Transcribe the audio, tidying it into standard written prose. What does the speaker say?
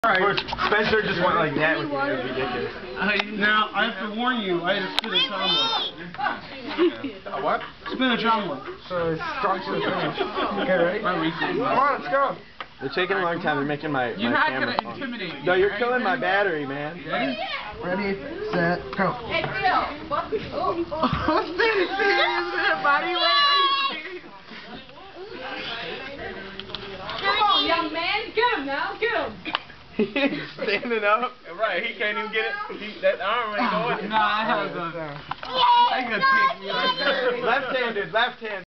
Alright. Spencer just went like that with me. It was ridiculous. Now, I have to warn you, I had to spin a omelet. A what? Spinach omelet. So it's strong to the finish. Okay, ready? Come on, let's go. They're taking a long time. They're making my You're not camera gonna intimidate me. No, you're killing my battery, man. Ready? Ready, set, go. Hey, Phil. What's this? What's this? Body weight? Come on, young man. Get him now. Get him. He's standing up. Right, he can't even get it. That arm ain't going. Nah, I have a... I got to take me like that. Left-handed, left-handed.